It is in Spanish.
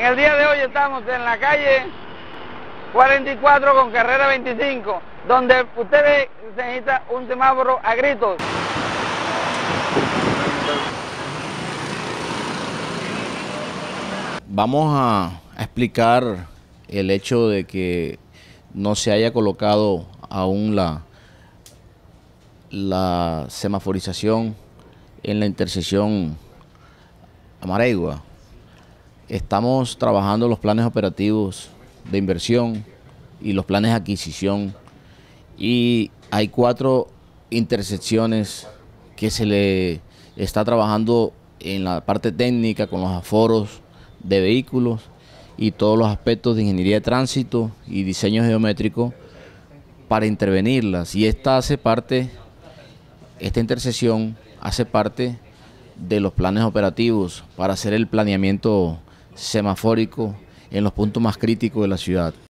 En el día de hoy estamos en la calle 44 con carrera 25, donde ustedes se necesita un semáforo a gritos. Vamos a explicar el hecho de que no se haya colocado aún la semaforización en la intersección Amaregua. Estamos trabajando los planes operativos de inversión y los planes de adquisición, y hay 4 intersecciones que se le está trabajando en la parte técnica con los aforos de vehículos y todos los aspectos de ingeniería de tránsito y diseño geométrico para intervenirlas. Y esta intersección hace parte de los planes operativos para hacer el planeamiento semafórico en los puntos más críticos de la ciudad.